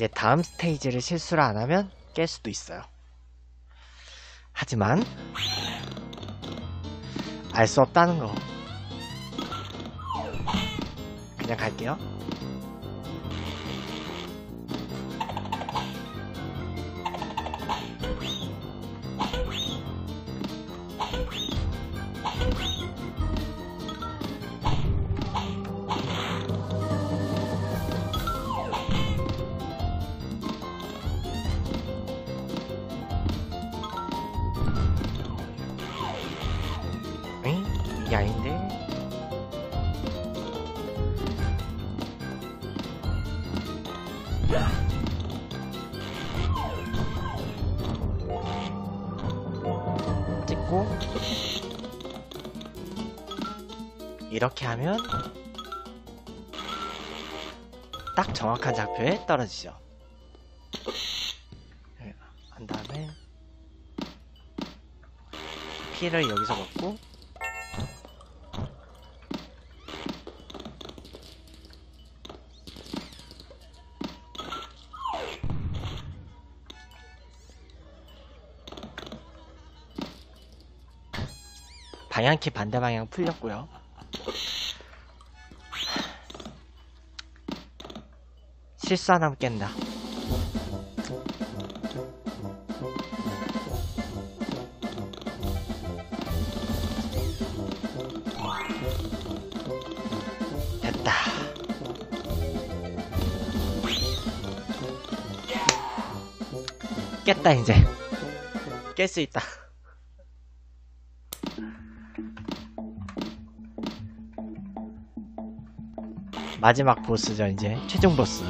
이제 다음 스테이지를 실수를 안 하면 깰 수도 있어요. 하지만 알 수 없다는 거. 그냥 갈게요. 응? 이게 아닌데? 찍고 이렇게 하면 딱 정확한 좌표에 떨어지죠. 한 다음에 피를 여기서 먹고 방향키 반대 방향 풀렸고요. 실수 안 하면 깬다. 됐다. 깼다 이제. 깰 수 있다. 마지막 보스죠, 이제. 최종 보스.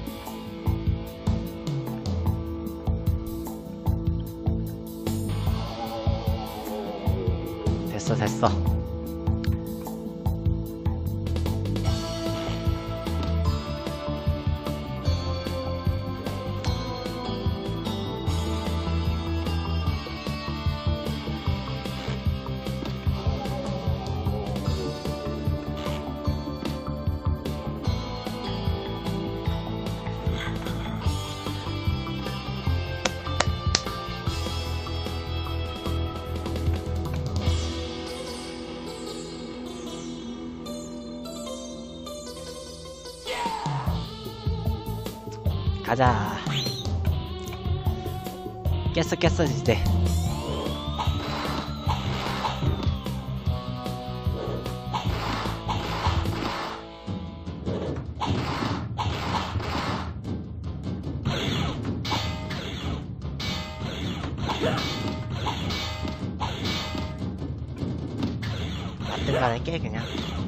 됐어, 됐어. 가자. 깼어 깼어 이제. 맞든 간에 깨 그냥.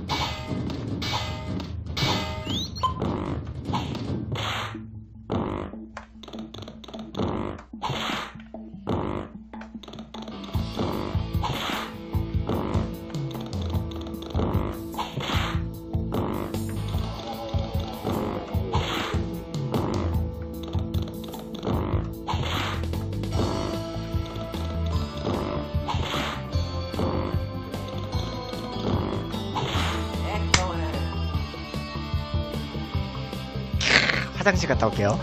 화장실 갔다 올게요.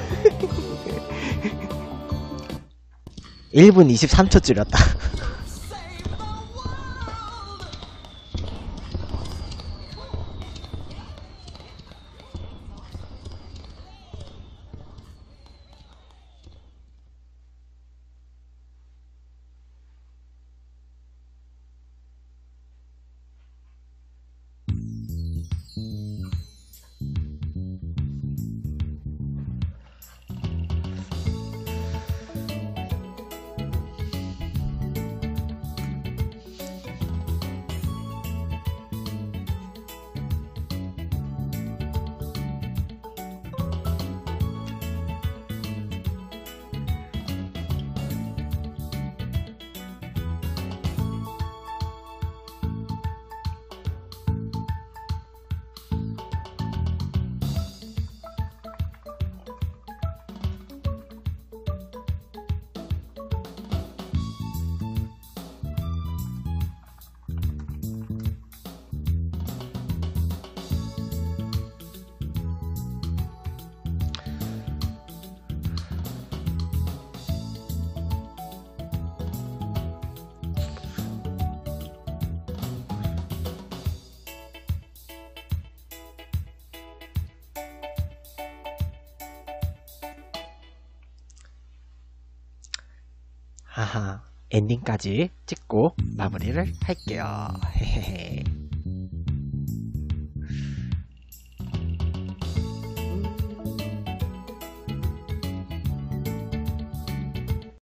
일 분 이십삼 초 줄였다. 하하 엔딩까지 찍고 마무리를 할게요. 헤헤헤.